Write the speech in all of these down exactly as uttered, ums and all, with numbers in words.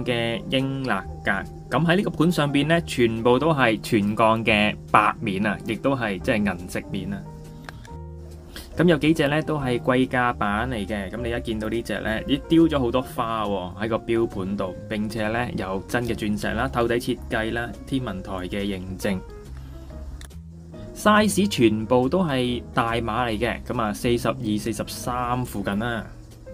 嘅英勒格。咁喺呢個盤上邊呢，全部都係全鋼嘅白面啊，亦都係即係銀色面啊。咁有幾隻咧都係貴價版嚟嘅，咁你一見到呢隻咧，亦雕咗好多花喎喺個標盤度，並且咧有真嘅鑽石啦、透底設計啦、天文台嘅認證 ，size 全部都係大碼嚟嘅，咁啊四十二、四十三附近啦。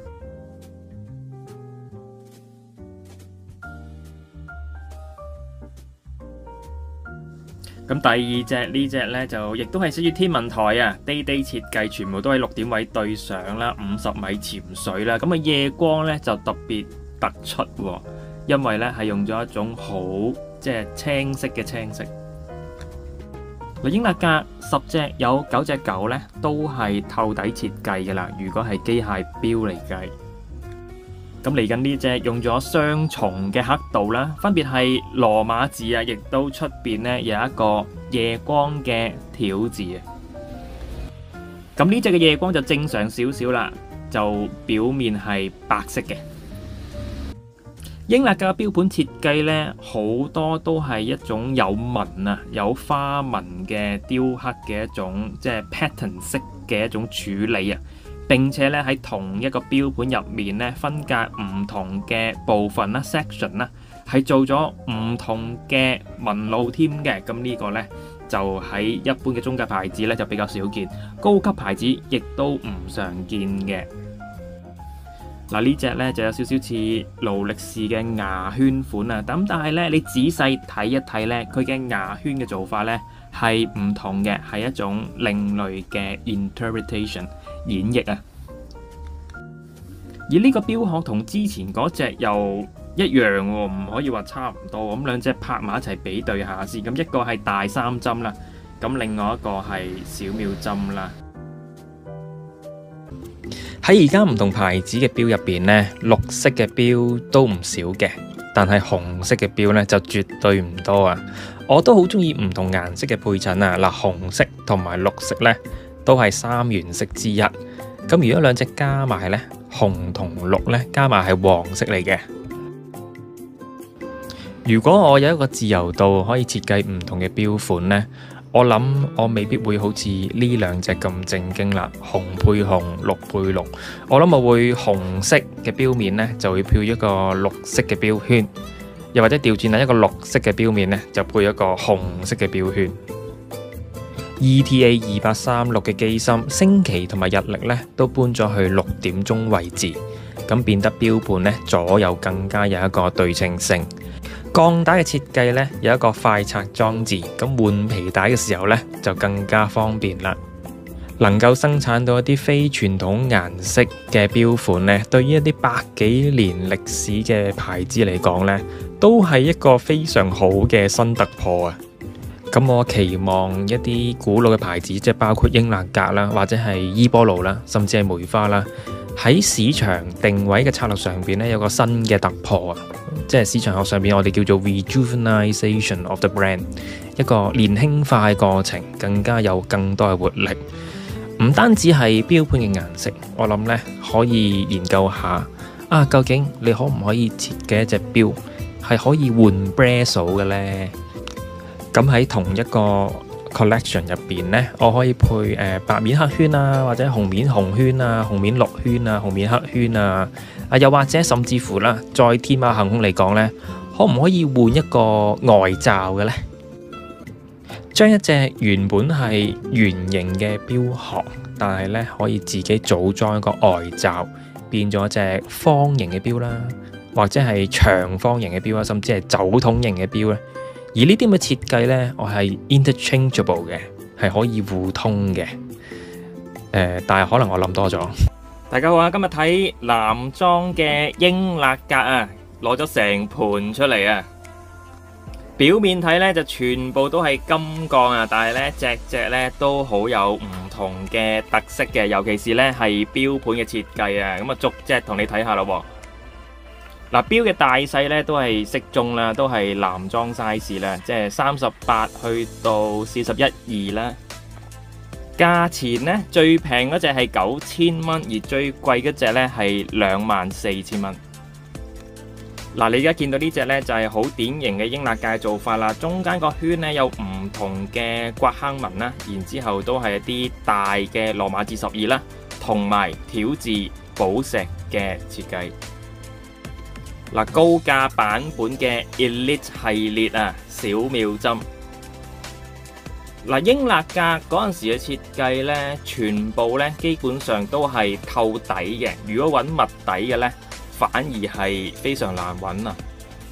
咁第二隻呢隻呢，就亦都係屬於天文台啊 ，day day 設計，全部都係六點位對上啦，五十米潛水啦。咁啊夜光呢，就特別突出喎，因為呢係用咗一種好即係青色嘅青色。嗱，英勒格十隻有九隻九呢，都係透底設計嘅啦。如果係機械錶嚟計。咁嚟緊呢隻用咗雙重嘅刻度啦，分別係羅馬字啊，亦都出邊呢有一個夜光嘅條字啊。咁呢隻嘅夜光就正常少少啦，就表面係白色嘅。英勒格嘅標盤設計呢，好多都係一種有紋啊、有花紋嘅雕刻嘅一種，即係 pattern 式嘅一種處理啊。並且咧喺同一個標盤入面咧，分隔唔同嘅部分啦 section 啦，係做咗唔同嘅紋路添嘅。咁呢個咧就喺一般嘅中價牌子咧就比較少見，高級牌子亦都唔常見嘅。嗱，呢隻咧就有少少似勞力士嘅牙圈款啊，咁但係咧你仔細睇一睇咧，佢嘅牙圈嘅做法咧係唔同嘅，係一種另類嘅 interpretation。演繹啊，而呢個錶殼同之前嗰隻又一樣喎，唔可以話差唔多。咁兩隻拍埋一齊比對下先，咁一個係大三針啦，咁另外一個係小秒針啦。喺而家唔同牌子嘅錶入邊呢，綠色嘅錶都唔少嘅，但係紅色嘅錶呢就絕對唔多啊！我都好中意唔同顏色嘅配襯啊，嗱，紅色同埋綠色呢，都係三原色之一，咁如果兩隻加埋呢，紅同綠呢加埋係黃色嚟嘅。如果我有一個自由度可以設計唔同嘅錶款呢，我諗我未必會好似呢兩隻咁正經啦，紅配紅，綠配綠。我諗我會紅色嘅錶面呢就會配一個綠色嘅錶圈，又或者調轉啦，一個綠色嘅錶面呢就配一個紅色嘅錶圈。E T A 二八三六嘅機芯、星期同埋日曆咧都搬咗去六點鐘位置，咁變得錶盤咧左右更加有一個對稱性。鋼帶嘅設計咧有一個快拆裝置，咁換皮帶嘅時候咧就更加方便啦。能夠生產到一啲非傳統顏色嘅錶款咧，對於一啲百幾年歷史嘅牌子嚟講咧，都係一個非常好嘅新突破啊！咁我期望一啲古老嘅牌子，即係包括英勒格啦，或者係伊波魯啦，甚至係梅花啦，喺市場定位嘅策略上邊咧有個新嘅突破啊！即係市場學上邊我哋叫做 rejuvenization of the brand， 一個年輕化嘅過程，更加有更多嘅活力。唔單止係錶盤嘅顏色，我諗咧可以研究下啊，究竟你可唔可以設計一隻錶係可以換 bezel 嘅呢？咁喺同一個 collection 入邊呢，我可以配誒、呃、白面黑圈啊，或者紅面紅圈啊，紅面綠圈啊，紅面黑圈啊，啊又或者甚至乎啦，再天馬行空嚟講呢，可唔可以換一個外罩嘅呢？將一隻原本係圓形嘅錶殼，但係呢可以自己組裝一個外罩，變咗一隻方形嘅錶啦，或者係長方形嘅錶啦，甚至係酒桶形嘅錶咧。而呢啲咁嘅設計呢，我係 interchangeable 嘅，係可以互通嘅。誒、呃，但係可能我諗多咗。大家好啊，今日睇男裝嘅英勒格啊，攞咗成盤出嚟啊！表面睇呢就全部都係金鋼啊，但係呢隻隻呢都好有唔同嘅特色嘅，尤其是呢係錶盤嘅設計啊。咁啊，逐隻同你睇下咯。嗱，錶嘅大細咧都係適中啦，都係男裝 size 啦，即係三十八去到四十一二啦。價錢呢，最平嗰隻係九千蚊，而最貴嗰隻咧係兩萬四千蚊。 嗱，你而家見到呢隻呢，就係好典型嘅英勒格做法啦。中間個圈呢，有唔同嘅刮坑紋啦，然之後都係一啲大嘅羅馬字十二啦，同埋條字寶石嘅設計。嗱，高價版本嘅 Elite 系列啊，小妙針。嗱，英勒格嗰陣時嘅設計呢，全部呢基本上都係透底嘅。如果揾密底嘅呢，反而係非常難揾啊！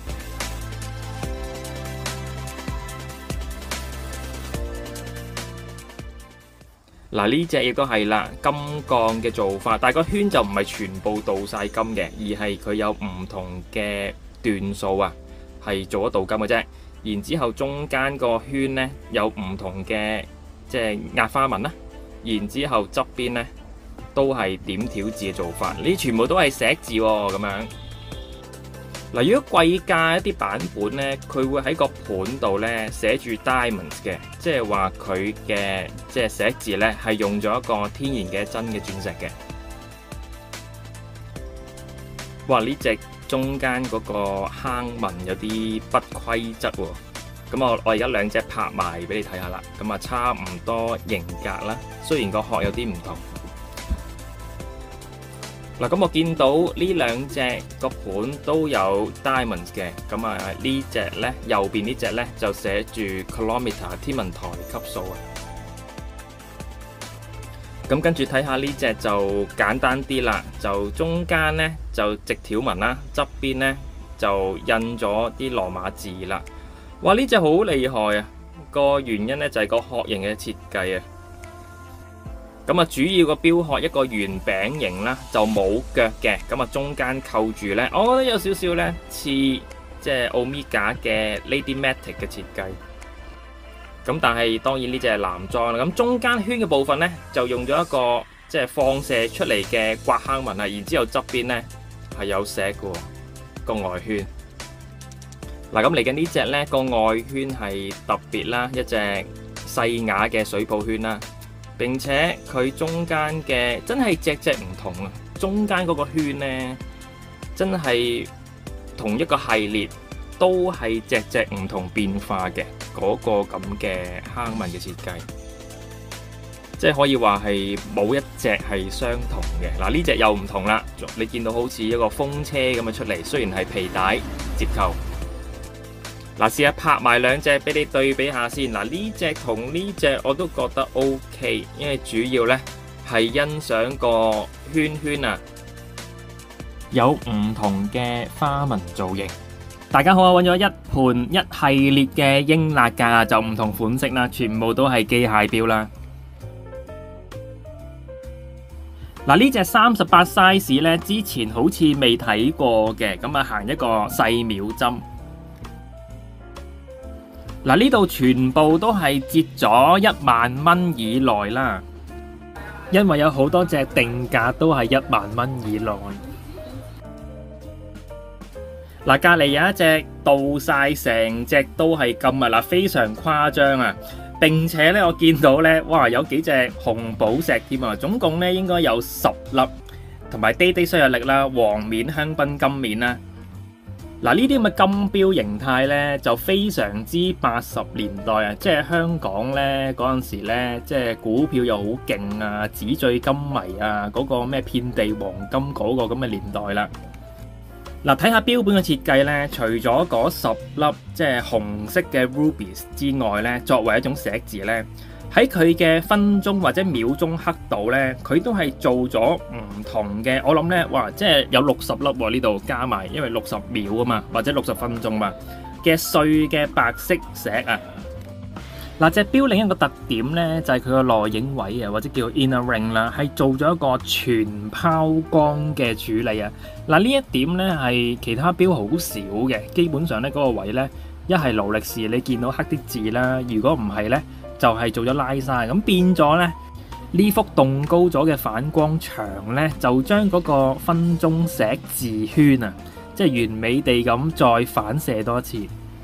嗱，呢隻亦都係啦，金鋼嘅做法，但係個圈就唔係全部鍍晒金嘅，而係佢有唔同嘅段數啊，係做咗鍍金嘅啫。然之後中間個圈呢，有唔同嘅即係壓花紋啦，然之後側邊呢，都係點條字嘅做法，呢全部都係石字喎，咁樣。嗱，如果貴價一啲版本呢，佢會喺個盤度呢寫住 diamonds 嘅，即係話佢嘅即係石字呢係用咗一個天然嘅真嘅鑽石嘅。哇！呢隻中間嗰個坑紋有啲不規則喎，咁我我而家兩隻拍埋俾你睇下啦，咁啊差唔多型格啦，雖然個殼有啲唔同。嗱，咁我見到呢兩隻個盤都有 diamonds 嘅，咁啊呢隻呢，右邊呢隻呢，就寫住 kilometer 天文台級數啊。咁跟住睇下呢隻就簡單啲啦，就中間呢，就直條紋啦，側邊呢，就印咗啲羅馬字啦。哇！呢隻好厲害啊！個原因呢，就係個殼型嘅設計啊。咁啊，主要個標殼一個圓餅形啦，就冇腳嘅，咁啊中間扣住呢，我覺得有少少呢似即係 Omega 嘅 Ladymatic 嘅設計。咁但係當然呢隻係男裝啦。咁中間圈嘅部分呢，就用咗一個即係放射出嚟嘅刮坑紋啊，然之後側邊呢係有石嘅個外圈。嗱，咁嚟緊呢隻呢個外圈係特別啦，一隻細雅嘅水泡圈啦。並且佢中間嘅真係隻隻唔同啊！中間嗰個圈呢，真係同一個系列都係隻隻唔同變化嘅嗰個咁嘅坑紋嘅設計，即係可以話係冇一隻係相同嘅。嗱，呢隻又唔同啦，你見到好似一個風車咁樣出嚟，雖然係皮帶折扣。嗱，試下拍埋兩隻俾你對比下先。嗱，呢隻同呢隻我都覺得 OK， 因為主要呢係欣賞個圈圈啊，有唔同嘅花紋造型。大家好啊，揾咗一盤一系列嘅英勒格，就唔同款式啦，全部都係機械錶啦。嗱，呢隻三十八 size 呢，之前好似未睇過嘅，咁啊行一個細秒針。嗱，呢度全部都係折咗一萬蚊以內啦，因為有好多隻定價都係一萬蚊以內。嗱，隔離有一隻鍍晒成隻都係金啊！嗱，非常誇張啊！並且咧，我見到咧，哇，有幾隻紅寶石添啊！總共咧應該有十粒，同埋滴滴吸引力啦，黃面香檳金面啦。嗱，呢啲咁嘅金錶形態咧，就非常之八十年代啊！即係香港咧嗰陣時咧，即係股票又好勁啊，紙醉金迷啊，嗰個咩遍地黃金嗰個咁嘅年代啦。嗱，睇下錶本嘅設計咧，除咗嗰十粒即係紅色嘅 rubies 之外咧，作為一種石字咧，喺佢嘅分鐘或者秒鐘刻度咧，佢都係做咗唔同嘅。我諗咧，哇，即係有六十粒喎，呢度加埋，因為六十秒啊嘛，或者六十分鐘嘛嘅碎嘅白色石啊。嗱，隻錶另一個特點咧，就係佢個內影位啊，或者叫 inner ring 啦，係做咗一個全拋光嘅處理啊。嗱，呢一點咧係其他錶好少嘅，基本上咧嗰個位咧一係勞力士，你見到刻啲字啦，如果唔係咧，就係做咗拉曬，咁變咗咧呢幅動高咗嘅反光牆咧，就將嗰個分鐘石字圈啊，即係完美地咁再反射多一次。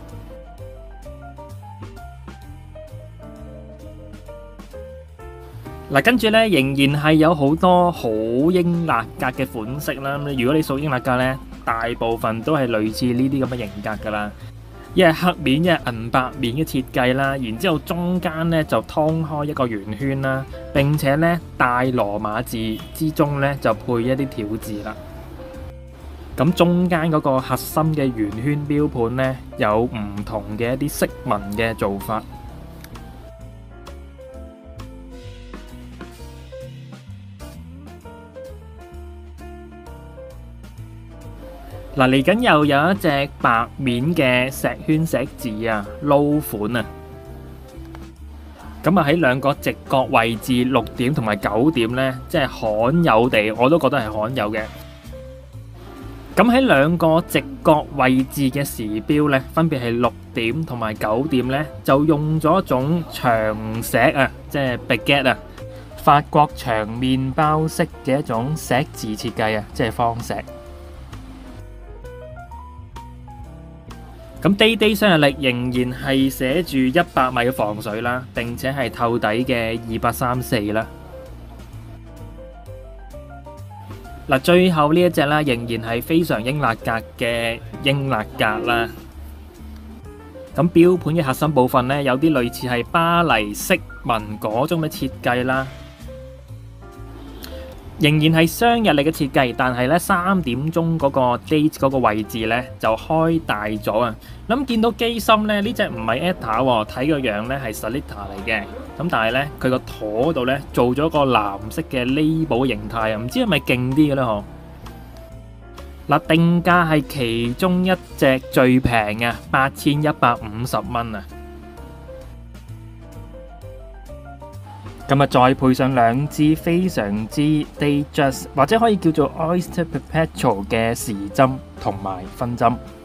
嗱，跟住咧仍然係有好多好英勒格嘅款式啦。如果你屬英勒格咧， 大部分都係類似呢啲咁嘅型格噶啦，一係黑面一係銀白面嘅設計啦，然之後中間咧就劏開一個圓圈啦，並且咧大羅馬字之中咧就配一啲條字啦。咁中間嗰個核心嘅圓圈標盤咧有唔同嘅一啲飾紋嘅做法。嗱，嚟緊又有一隻白面嘅石圈石字啊，撈款啊！咁啊喺兩個直角位置六點同埋九點呢，即係罕有地，我都覺得係罕有嘅。咁喺兩個直角位置嘅時標呢，分別係六點同埋九點呢，就用咗一種長石啊，即係 baguette 啊，法國長麵包式嘅一種石字設計啊，即係方石。咁 Day Day 雙日曆仍然係寫住一百米嘅防水啦，並且係透底嘅二八三四啦。嗱，最後呢一隻啦，仍然係非常英辣格嘅英辣格啦。咁標盤嘅核心部分呢，有啲類似係巴黎飾紋嗰種嘅設計啦。仍然係雙日曆嘅設計，但係咧三點鐘嗰個 date 嗰個位置咧就開大咗啊！咁見到機芯咧呢隻唔係 Etta 喎，睇個樣咧係 Sellita 嚟嘅。咁但係咧佢個舵度咧做咗個藍色嘅 label 形態啊，唔知係咪勁啲嘅咧嗬？嗱，定價係其中一隻最平啊，八千一百五十蚊啊！咁啊，再配上兩支非常之 Datejust 或者可以叫做 Oyster Perpetual 嘅時針同埋分針。